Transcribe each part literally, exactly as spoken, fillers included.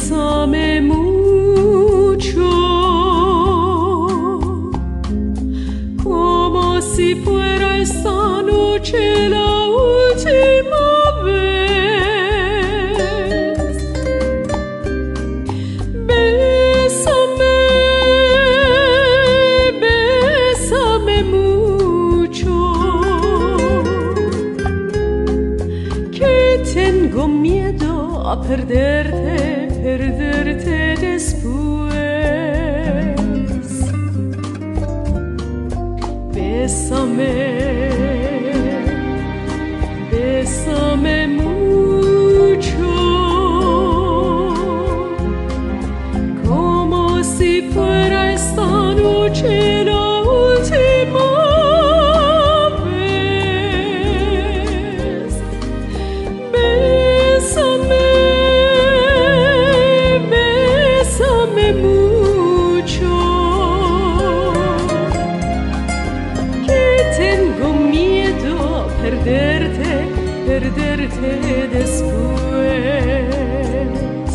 Bésame mucho, como si fuera esta noche la última vez. Bésame, bésame mucho, que tengo miedo a perderte, perderte después. Bésame, bésame mucho, como si fuera esta noche la última vez. Bésame, bésame mucho, que tengo miedo a perderte, perderte después.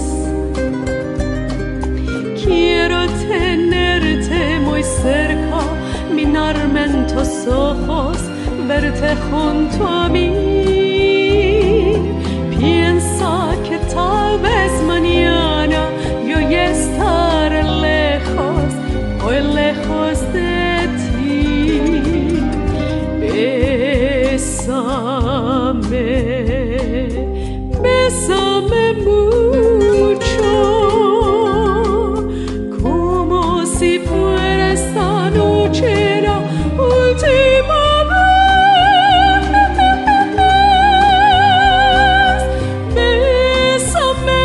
Quiero tenerte muy cerca, mirarme en tus ojos, verte junto a mí. Piensa que tal vez mañana yo ya estaré lejos, muy lejos de ti. Bésame, bésame mucho, como si fuera esta noche la última vez. Bésame,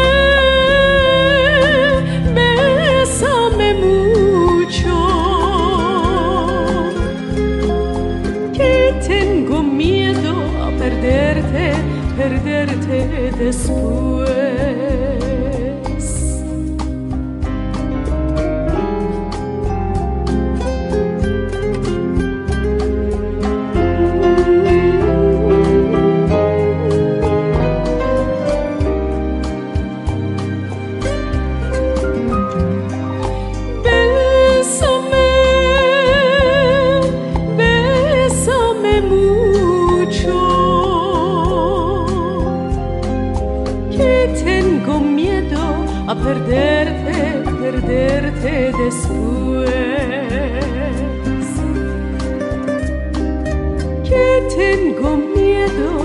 bésame mucho, que tengo miedo a perderte, perderte después. Bésame, bésame mucho, que tengo miedo a perderte, perderte después. Que tengo miedo